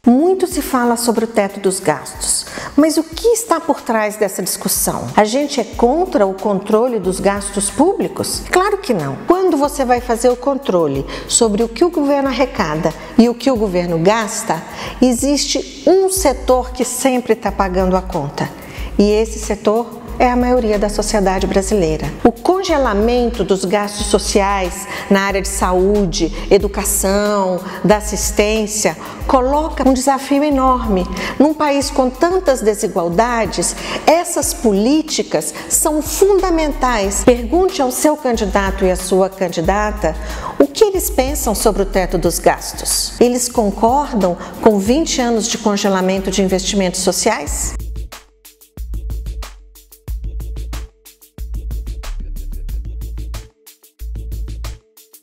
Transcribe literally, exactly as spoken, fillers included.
Muito se fala sobre o teto dos gastos, mas o que está por trás dessa discussão? A gente é contra o controle dos gastos públicos? Claro que não. Quando você vai fazer o controle sobre o que o governo arrecada e o que o governo gasta, existe um setor que sempre está pagando a conta, e esse setor é a maioria da sociedade brasileira. O congelamento dos gastos sociais na área de saúde, educação, da assistência, coloca um desafio enorme. Num país com tantas desigualdades, essas políticas são fundamentais. Pergunte ao seu candidato e à sua candidata o que eles pensam sobre o teto dos gastos. Eles concordam com vinte anos de congelamento de investimentos sociais?